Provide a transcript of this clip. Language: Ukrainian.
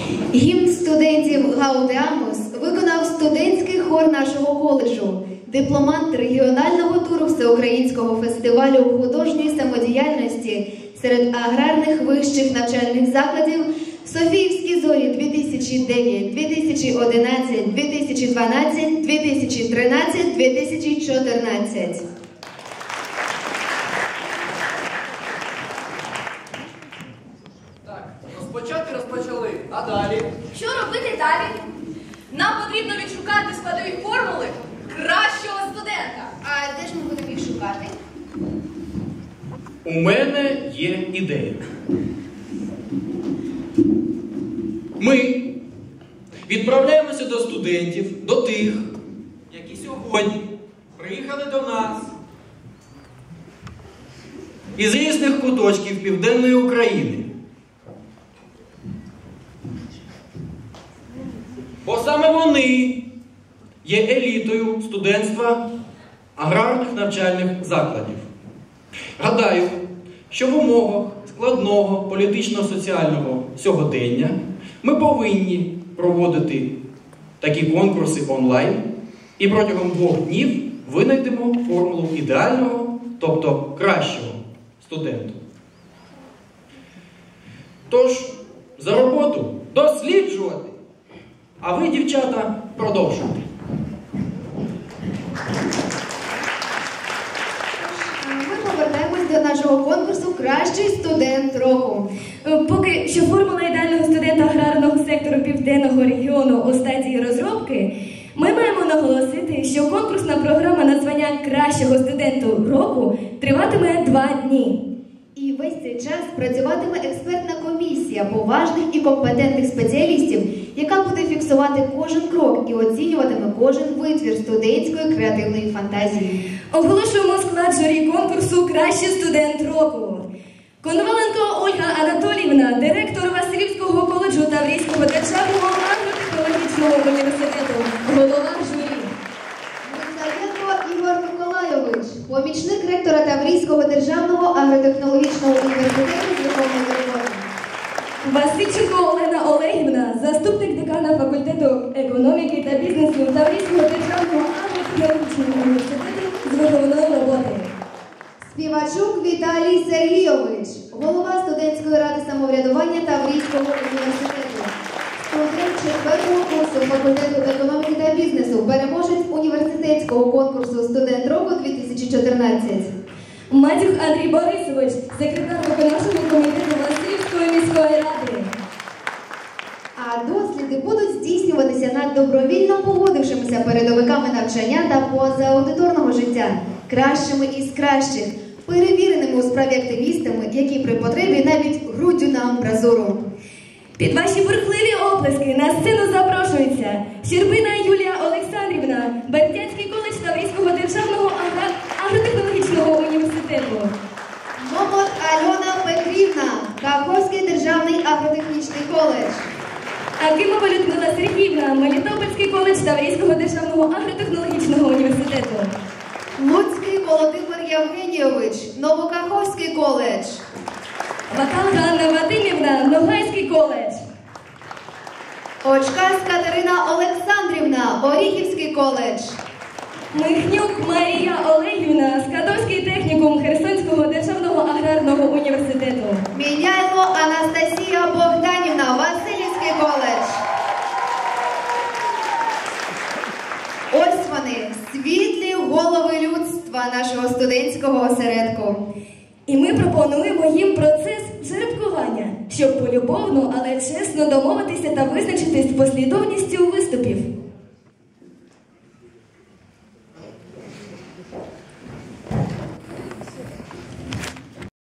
Гімн студентів «Гаудеамус» виконав студентський хор нашого коледжу, дипломант регіонального туру Всеукраїнського фестивалю художньої самодіяльності серед аграрних вищих навчальних закладів «Софіївські зорі» 2009, 2011, 2012, 2013, 2014. Розпочали. А далі? Що робити далі? Нам потрібно відшукати складові формули кращого студента. А де ж ми будемо їх шукати? У мене є ідея. Ми відправляємося до студентів, до тих, які сьогодні приїхали до нас із різних куточків Південної України. Бо саме вони є елітою студентства аграрних навчальних закладів. Гадаю, що в умовах складного політично-соціального сьогодення ми повинні проводити такі конкурси онлайн і протягом 2 днів винайдемо формулу ідеального, тобто кращого студента. Тож, за роботу досліджувати! А ви, дівчата, продовжуйте. Ми повертаємось до нашого конкурсу «Кращий студент року». Поки що формула ідеального студента аграрного сектору Південного регіону у стадії розробки, ми маємо наголосити, що конкурсна програма на звання кращого студенту року триватиме 2 дні. І весь цей час працюватиме експертна комісія поважних і компетентних спеціалістів, яка буде фіксувати кожен крок і оцінюватиме кожен витвір студентської креативної фантазії. Оголошуємо склад журі конкурсу «Кращий студент року». Коноваленко Ольга Анатоліївна, директор Василівського коледжу Таврійського державного агротехнологічного університету, голова журі. Мицаренко Ігор Миколайович, помічник ректора Таврійського державного агротехнологічного університету з виховної роботи. Васильченко Олена Олегівна, заступник декана факультету економіки та бізнесу Таврійського державного агротехнологічного університету з виховної роботи. Співачук Віталій Сергійович, голова студентської ради самоврядування Таврійського університету. Студент 4-го курсу факультету економіки та бізнесу, переможець університетського конкурсу «Студент року» 2014. Матюх Андрій Борисович, секретар виконавчого комітету Василівської міської ради. А досліди будуть здійснюватися над добровільно погодившимися передовиками навчання та позааудиторного життя, кращими із кращих, перевіреними у справі активістами, які при потребі навіть груддю на амбразуру. Під ваші бурхливі оплески на сцену запрошується Щербина Юлія Олександрівна, Бердянський коледж Таврійського державного агротехнологічного університету. Момот Альона Петрівна, Каховський державний агротехнічний коледж. Акимова Людмила Сергіївна, Мелітопольський коледж Таврійського державного агротехнологічного університету. Луцький Володимир Євгенійович, Новокаховський коледж. Вакал Ганна Вадимівна, Ногайський коледж. Очкас Катерина Олександрівна, Оріхівський коледж. Михнюк Марія Олегівна, Скадовський технікум Херсонського державного аграрного університету. Міняйло Анастасія Богданівна, Василівський коледж. Ось вони, світлі голови людства нашого студентського осередку. І ми пропонуємо їм процес жеребкування, щоб полюбовно, але чесно домовитися та визначитись послідовністю виступів.